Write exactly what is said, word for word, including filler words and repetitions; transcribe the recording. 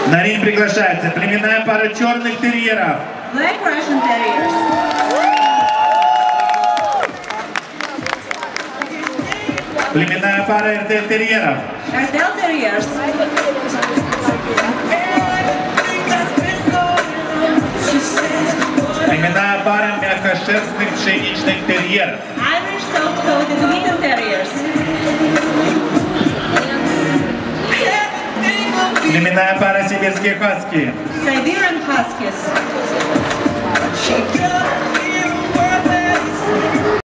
На ринг приглашается племенная пара черных терьеров. Black Russian Terriers. Племенная пара эр дэ эл терьеров. эр дэ эл Terriers. Племенная пара мягкошерстных пшеничных терьеров. Irish soft-coated Wheaten Terriers. Племенная пара сибирские хаски. Siberian Huskies.